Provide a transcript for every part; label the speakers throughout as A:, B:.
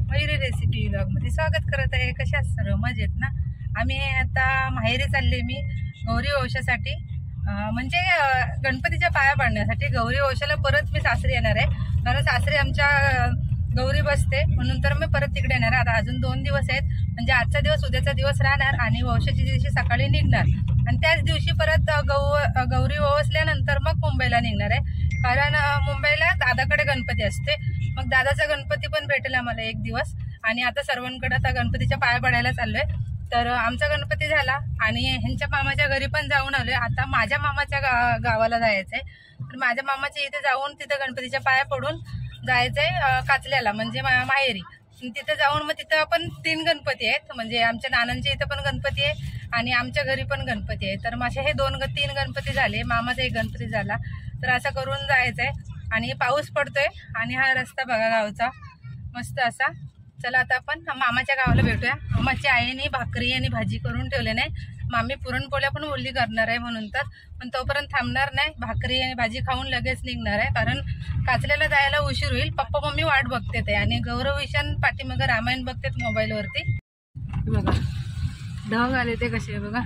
A: Mayuri recipe व्लॉगमध्ये स्वागत करत आहे। कशा सर्व मजेत ना? आम्ही आता माहेरी चालले मी गौरी वंशासाठी, म्हणजे गणपतीच्या पाया पाडण्यासाठी। गौरी वंशाला परत मी सासरी येणार आहे, कारण सासरी आमच्या गौरी बसते, म्हणून तर मी परत तिकडे येणार आहे। आता अजून 2 दिवस आहेत, म्हणजे आजचा दिवस उद्याचा दिवस राहणार आणि वंशाच्या दिवशी सकाळी निघणार आणि त्याच दिवशी परत गौरी वंसल्यानंतर मग मुंबईला निघणार आहे, कारण मुंबईला दादाकडे गणपती असते। मग दादाचा गणपती पण भेटेल आम्हाला एक दिवस। आणि आता सर्वांकडे आता गणपतीच्या पाया पडायला चाललोय। तर आमचा गणपती झाला आणि ह्यांच्या मामाच्या घरी पण जाऊन आलोय। आता माझ्या मामाच्या गावाला जायचंय, तर माझ्या मामाच्या इथे जाऊन तिथे गणपतीच्या पाया पडून जायचंय काचल्याला, म्हणजे माहेरी। तिथे जाऊन मग तिथं आपण 3 गणपती आहेत, म्हणजे आमच्या नानांच्या इथं पण गणपती आहे आणि आमच्या घरी पण गणपती आहे। तर माझे हे 3 गणपती झाले, मामाचा एक गणपती झाला। तर असं करून जायचंय आणि पाऊस पडतोय आणि हा रस्ता बघा गावचा मस्त असा। चला आता आपण मामाच्या गावाला भेटूया। मामाच्या आईने भाकरी आणि भाजी करून ठेवले नाही, मामी पुरणपोळ्या पण ओली करणार आहे म्हणून, तर पण तोपर्यंत थांबणार नाही, भाकरी आणि भाजी खाऊन लगेच निघणार आहे, कारण काचल्याला जायला उशीर होईल। पप्पा मम्मी वाट बघते ते आणि गौरविशन पाठीमागं रामायण बघतेत मोबाईलवरती। बघा ढग आले ते कसे बघा,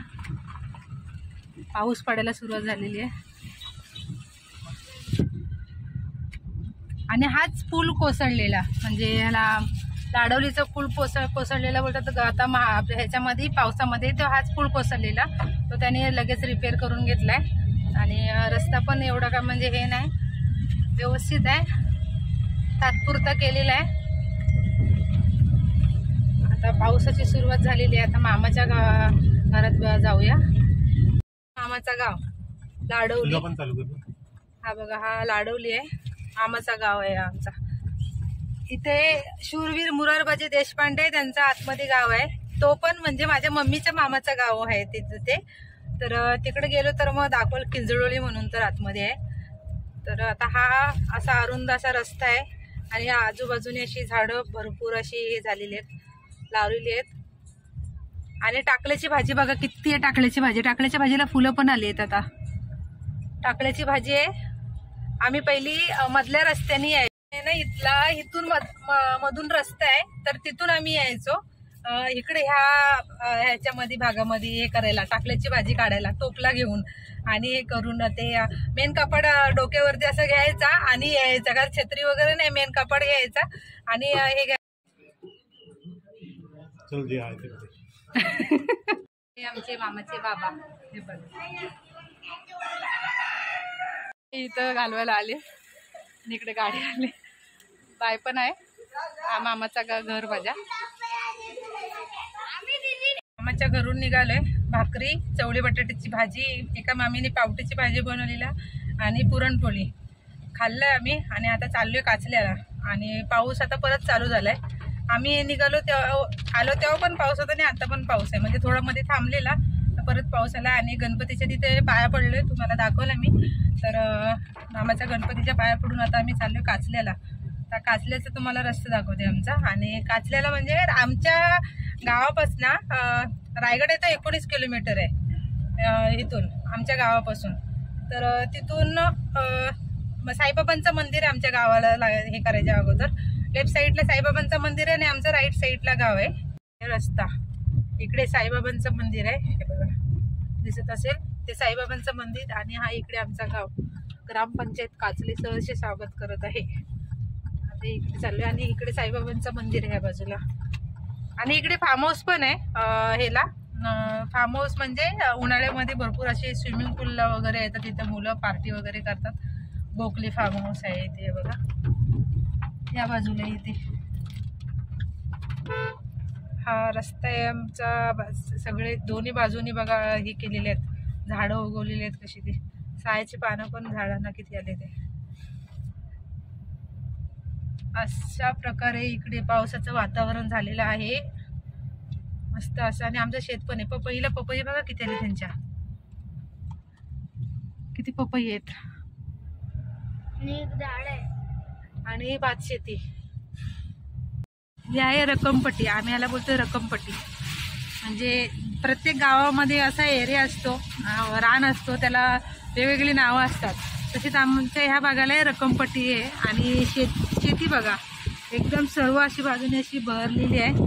A: पाऊस पडायला सुरुवात झालेली आहे आणि हाच पूल कोसळलेला, म्हणजे ह्याला लाडवलीचा पूल कोसळलेला बोलतात। आता ह्याच्यामध्ये पावसामध्ये तो हाच पूल कोसळलेला, तो त्याने लगेच रिपेअर करून घेतलाय आणि रस्ता पण एवढा का म्हणजे हे नाही, व्यवस्थित आहे, तात्पुरता केलेला आहे। आता पावसाची सुरुवात झालेली आहे। आता मामाच्या घरात जाऊया। मामाचा गाव लाडवली, हा बघा हा लाडवली आहे, मामाचा गाव आहे आमचा। इथे शूरवीर मुरारबाजी देशपांडे त्यांचा आतमध्ये गाव आहे, तो पण म्हणजे माझ्या मम्मीच्या मामाचं गाव आहे तिथं ते। तर तिकडे गेलो तर मग दाखवल किंजळोली म्हणून तर आतमध्ये आहे। तर आता हा असा अरुंद असा रस्ता आहे आणि या आजूबाजूने अशी झाडं भरपूर अशी झालेली आहेत, लावलेली आहेत। आणि टाकल्याची भाजी बघा किती आहे, टाकल्याची भाजी, टाकल्याच्या भाजीला फुलं पण आली आहेत। आता टाकल्याची भाजी आहे। आम्ही पहिली मधल्या रस्त्याने यायचो ना, इथून मधून रस्ता आहे, तर तिथून आम्ही यायचो इकडे ह्याच्यामध्ये भागामध्ये हे करायला, टाकल्याची भाजी काढायला टोपला घेऊन आणि हे करून ते मेन कापड डोक्यावरती असं घ्यायचा आणि यायचा, कारण छत्री वगैरे नाही, मेन कापड घ्यायचा आणि हे आमचे मामाचे बाबा हे पण इथं घालवायला आले, इकडे गाडी आली, बाय पण आहे, मामाचा घर माझ्या। मामाच्या घरून निघालोय, भाकरी चवळी बटाट्याची भाजी, एका मामीने पावट्याची भाजी बनवलेला आणि पुरणपोळी खाल्लंय आम्ही आणि आता चाललोय काचल्याला। आणि पाऊस आता परत चालू झालाय, आम्ही निघालो तेव्हा आलो तेव्हा पण पाऊस होता आणि आता पण पाऊस आहे, म्हणजे थोडा मध्ये थांबलेला परत पाऊस आला। आणि गणपतीच्या तिथे पाया पडलोय, तुम्हाला दाखवलं मी। तर मामाच्या गणपतीच्या पाया पडून आता आम्ही चाललोय काचल्याला। तर काचल्याचा तुम्हाला रस्ता दाखवते आमचा। आणि काचल्याला म्हणजे आमच्या गावापासून रायगड येतं 19 किलोमीटर आहे इथून आमच्या गावापासून। तर तिथून साईबाबांचं मंदिर आहे आमच्या गावाला, हे करायच्या अगोदर लेफ्ट साईडला साईबाबांचं मंदिर आहे आणि आमचं राईट साईडला गाव आहे। रस्ता इकडे साईबाबांचं मंदिर आहे, हे बघा दिसत असेल ते साईबाबांचं मंदिर, आणि हा इकडे आमचा गाव। ग्रामपंचायत काचले सहर्ष स्वागत करत आहे। आता इकडे चाललोय आणि इकडे साईबाबांचं मंदिर आहे बाजूला, आणि इकडे फार्म हाऊस पण आहे। हेला फार्म हाऊस म्हणजे उन्हाळ्यामध्ये भरपूर असे स्विमिंग पूल वगैरे येतात, तिथे मुलं पार्टी वगैरे करतात। गोखले फार्म हाऊस आहे इथे बघा, या बाजूला इथे हा रस्ता आहे आमचा। सगळे दोन्ही बाजूनी बघा हे केलेले आहेत, झाडं उगवलेली आहेत कशी, ती सायाची पानं पण झाडांना किती आले ते। अशा प्रकारे इकडे पावसाचं वातावरण झालेलं आहे मस्त असं। आणि आमचं शेत पण आहे, पपईला पपई बघा किती आले त्यांच्या, किती पपई आहेत, झाड आहे। आणि भात शेती ही आहे रक्कमपट्टी, आम्ही याला बोलतो रक्कमपट्टी। म्हणजे प्रत्येक गावामध्ये असा एरिया असतो, रान असतो, त्याला वेगवेगळी नावं असतात। तसेच आमच्या ह्या भागाला रक्कमपट्टी आहे। आणि शेती बघा एकदम सर्व अशी बाजूने अशी बहरलेली आहे.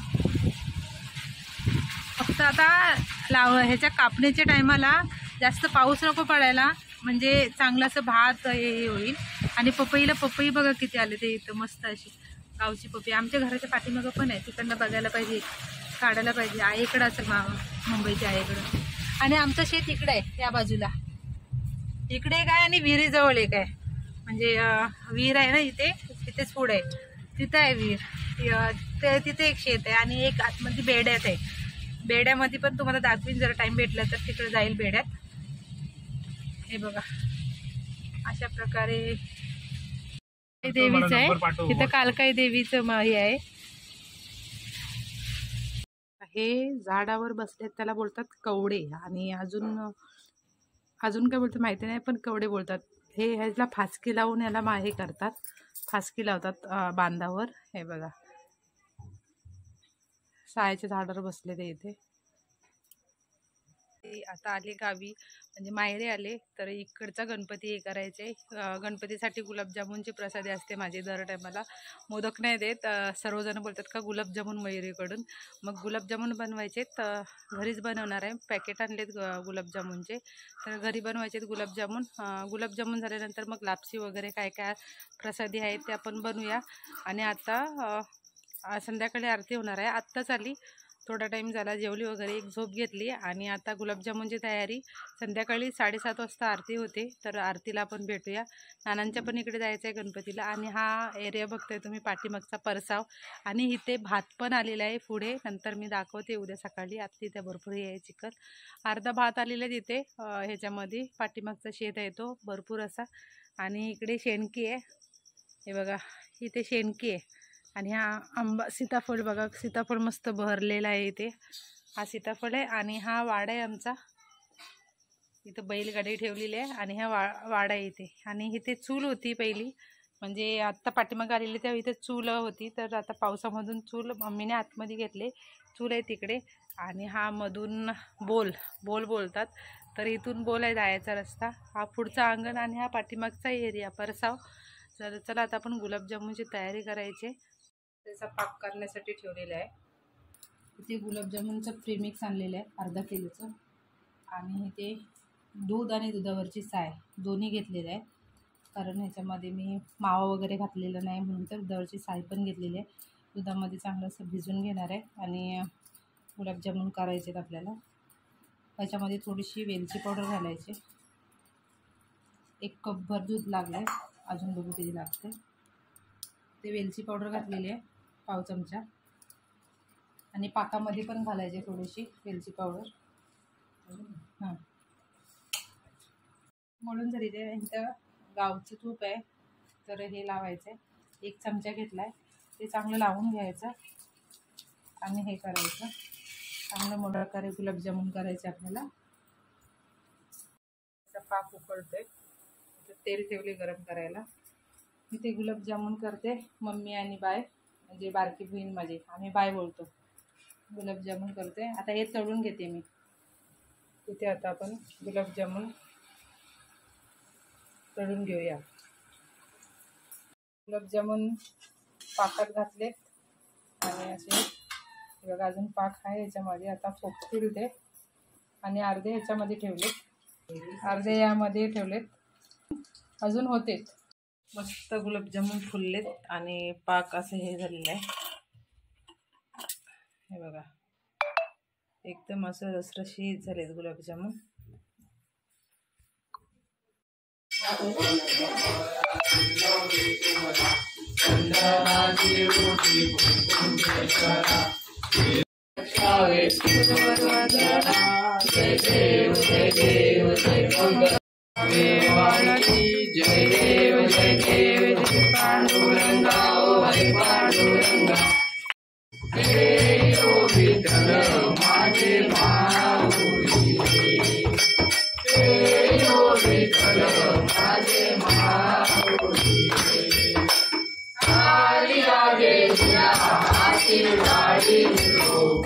A: फक्त आता ह्याच्या कापणीच्या टायमाला जास्त पाऊस नको पडायला, म्हणजे चांगलं असं भात हे होईल. आणि पपई बघा किती आले ते इथं, मस्त अशी गावची पपई. आमच्या घराच्या पाठीमागं पण आहे, तिकडनं बघायला पाहिजे, काढायला पाहिजे. आईकडं असेल मुंबईच्या आईकडं. आणि आमचं शेत इकडे आहे त्या बाजूला, इकडे एक आहे आणि विहिरीजवळ एक आहे. म्हणजे विहीर आहे ना इथेच पुढे तिथं आहे विहीर. तिथे एक शेत आहे आणि एक आतमध्ये बेड्यात आहे. बेड्यामध्ये पण तुम्हाला दाखवीन जर टाइम भेटला तर, तिकडे जाईल बेड्यात. हे बघा अशा प्रकारे देवीचं आहे तिथं, कालकाई देवीचं हे आहे. हे झाडावर बसलेत त्याला बोलतात कवडे. आणि अजून काय बोलतात माहिती नाही, पण कवडे बोलतात. हे ह्याला फासकी लावून याला हे करतात, फासकी लावतात बांधावर. हे बघा सायाच्या झाडावर बसले ते इथे. आता आले गावी, म्हणजे माहेरी आले, तर इकडचा गणपती हे करायचे. गणपतीसाठी गुलाबजामुनची प्रसादी असते माझी दर टायमाला. मोदक नाही देत, सर्वजण बोलतात का गुलाबजामुन मयुरीकडून. मग गुलाबजामुन बनवायचे, तर घरीच बनवणार आहे. पॅकेट आणलेत गुलाबजामुनचे, तर घरी बनवायचेत गुलाबजामुन. गुलाबजामुन झाल्यानंतर मग लापसी वगैरे काय काय प्रसादी आहेत ते आपण बनवूया. आणि आता संध्याकाळी आरती होणार आहे. आत्ताच आली, थोडा टाईम झाला, जेवली वगैरे, एक झोप घेतली. आणि आता गुलाबजामुनची तयारी. संध्याकाळी 7:30 वाजता आरती होते, तर आरतीला आपण भेटूया. नानांच्या पण इकडे जायचं आहे गणपतीला. आणि हा एरिया बघताय तुम्ही पाठीमागचा परसाव. आणि इथे भात पण आलेला आहे पुढे, नंतर मी दाखवते उद्या सकाळी. आता तिथे भरपूर आहे चिकन. अर्धा भात आलेला आहे तिथे ह्याच्यामध्ये, पाठीमागचा शेत आहे तो भरपूर असा. आणि इकडे शेणकी आहे, हे बघा इथे शेणकी आहे. आणि हा सीताफळ बघा, सीताफळ मस्त बहरलेला आहे इथे. हा सीताफळ आहे. आणि हा वाडा आहे आमचा, इथं बैलगाडी ठेवलेली आहे. आणि हा वाडा आहे इथे. आणि इथे चूल होती पहिली, म्हणजे आत्ता पाठीमागे आलेली तेव्हा इथे चूल होती, तर आता पावसामधून चूल मम्मीने आतमध्ये घेतले. चूल आहे तिकडे. आणि हा मधून बोल बोलतात, तर इथून बोल आहे जायचा रस्ता. हा पुढचा अंगण आणि हा पाठीमागचा एरिया परसाव. तर चला आता आपण गुलाबजामुनची तयारी करायची. त्याचा पाक करण्यासाठी ठेवलेला आहे. इथे गुलाबजामुनचं प्रीमिक्स आणलेलं आहे अर्धा किलोचं. आणि इथे दूध आणि दुधावरची साय दोन्ही घेतलेलं आहे, कारण ह्याच्यामध्ये मी मावा वगैरे घातलेलं नाही म्हणून. तर दुधावरची साय पण घेतलेली आहे. दुधामध्ये चांगलं असं भिजून घेणार आहे. आणि गुलाबजामुन करायचे आहेत आपल्याला. त्याच्यामध्ये थोडीशी वेलची पावडर घालायची. 1 कपभर दूध लागलं आहे, अजून बघू किती लागते ते. वेलची पावडर घातलेली आहे 1 चमचा. आणि पाकामध्ये पण घालायचे थोडीशी वेलची पावडर. हां म्हणून जरी ते इथं गावचं तूप आहे, तर हे लावायचं आहे. 1 चमचा घेतला आहे, ते चांगलं लावून घ्यायचं. आणि हे करायचं, चांगलं मोठं करे गुलाबजामुन करायचे आपल्याला. पाक उकळतोय, तेल ठेवले गरम करायला. मी ते गुलाबजामुन करते, मम्मी आणि बाय, म्हणजे बारकी बहीण माझी, आम्ही बाय बोलतो. गुलाबजामुन करते. आता हे तळून घेते मी तिथे. आता आपण गुलाबजामुन तळून घेऊया. गुलाबजामुन पाकात घातलेत आणि असे बघा अजून पाक आहे ह्याच्यामध्ये. आता फोकतील ते. आणि अर्धे ह्याच्यामध्ये ठेवलेत, अर्धे यामध्ये ठेवलेत, अजून होते. मस्त गुलाबजामुन फुललेत आणि पाक असं हे झालेलं आहे. हे बघा एकदम असं रसरशीत झालेत गुलाबजामुन. जय देव जय देव जय पांडुरंगा ओ हरी पांडुरंगा. जय ओ विठ्ठल माझे माऊली, जय ओ विठ्ठल माझे माऊली. आली आदेशा आशीर्वादी निरोप,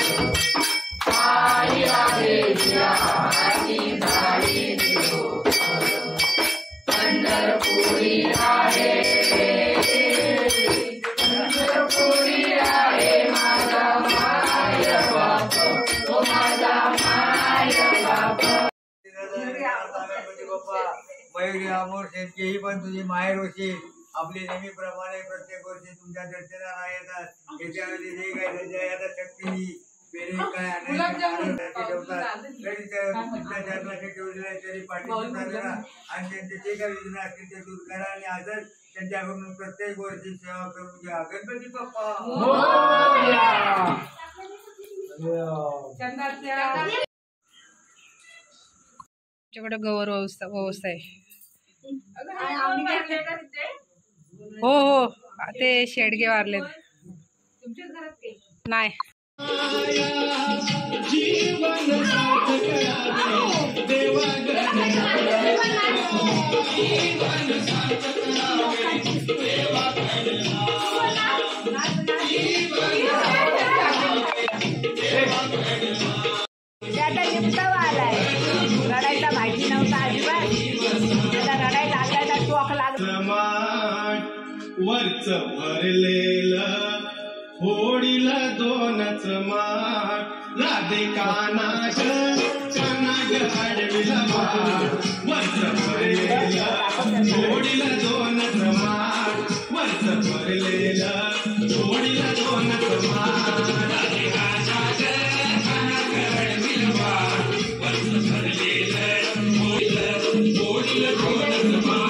A: आली आदेशा आशीर्वादी निरोप. पंढरपुरी आहे
B: अमोरशेची पण तुझी माहेर होशील. आपली नेहमीप्रमाणे प्रत्येक वर्षी तुमच्या दर्शनाला येतात. त्याच्यामध्ये जे काही त्यांच्या आता शक्ती बेरे काय ठेवतात तरी ठेवलेले तरी पाठीशी आणि त्यांचे जे काही विघ्न असतील ते दूर करा आणि आजच त्यांच्याकडून प्रत्येक वर्षी सेवा करून घ्या. गणपती बाप्पा
A: तुमच्याकडे गौर व्यवस्था आहे. हो हो ते शेडगे वारले नाही.
C: रडायचा माहिती नव्हता अजिबात. त्याला रडायला लागायला टोक लागला.
D: वरच भरलेलं होडीला दोनच माठ राधे कानाग आडविला वरच भरलेलं होडीला दोनच माठ वरच भरलेलं होडीला दोनच माठ राधे कानाग आडविला वरच भरलेलं होडीला दोनच माठ.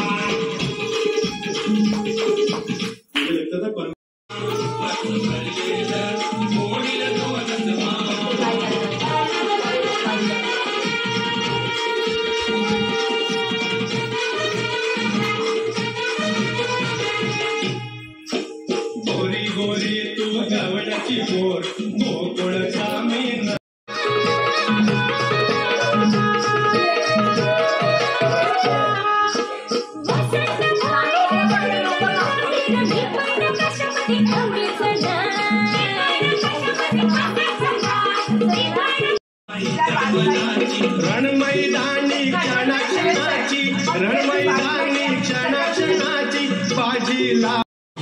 D: गोरी गोरी तू गवळ्याची गोर गोकुळ सामी रणमैदानी क्षणाक्षणाची रणमैदानी क्षणाक्षणाची बाजीला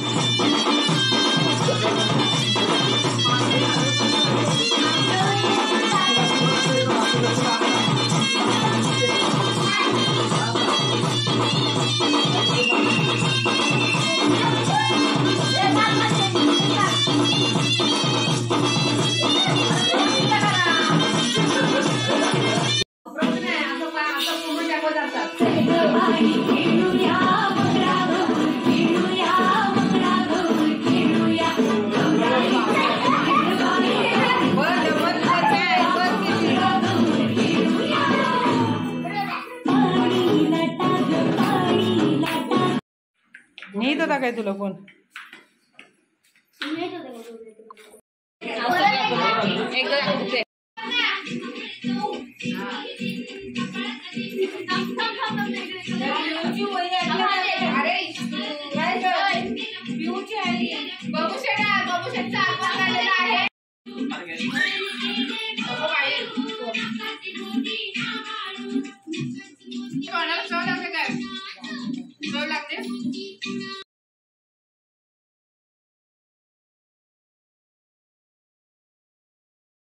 A: नेत होता काय तुला कोण? एकदा